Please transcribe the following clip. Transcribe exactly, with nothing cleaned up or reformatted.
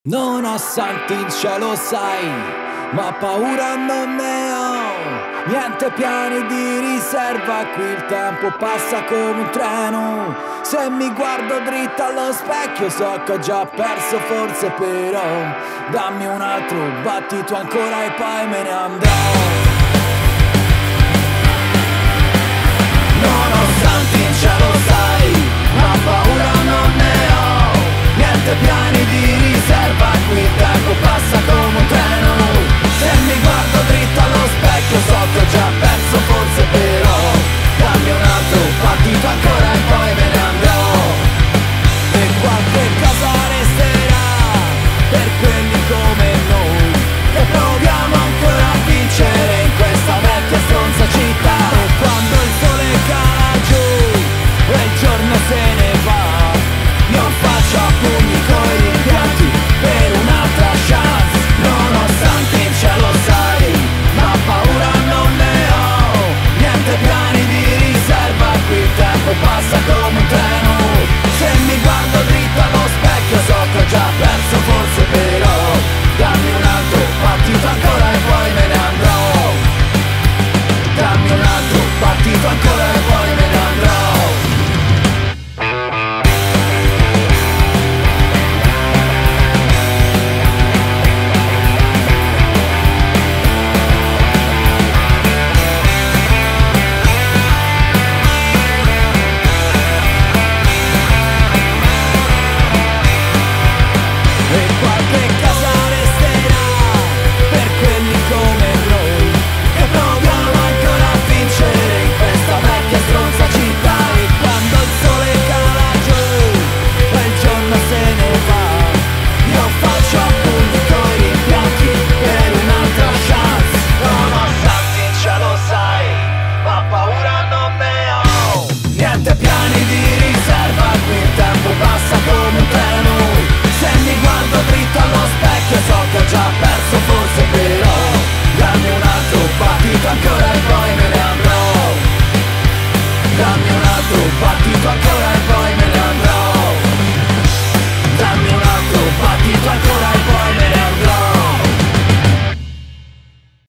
Non ho santi in cielo sai, ma paura non ne ho. Niente piani di riserva, qui il tempo passa come un treno. Se mi guardo dritto allo specchio so che ho già perso forse, però dammi un altro battito ancora e poi me ne andrò.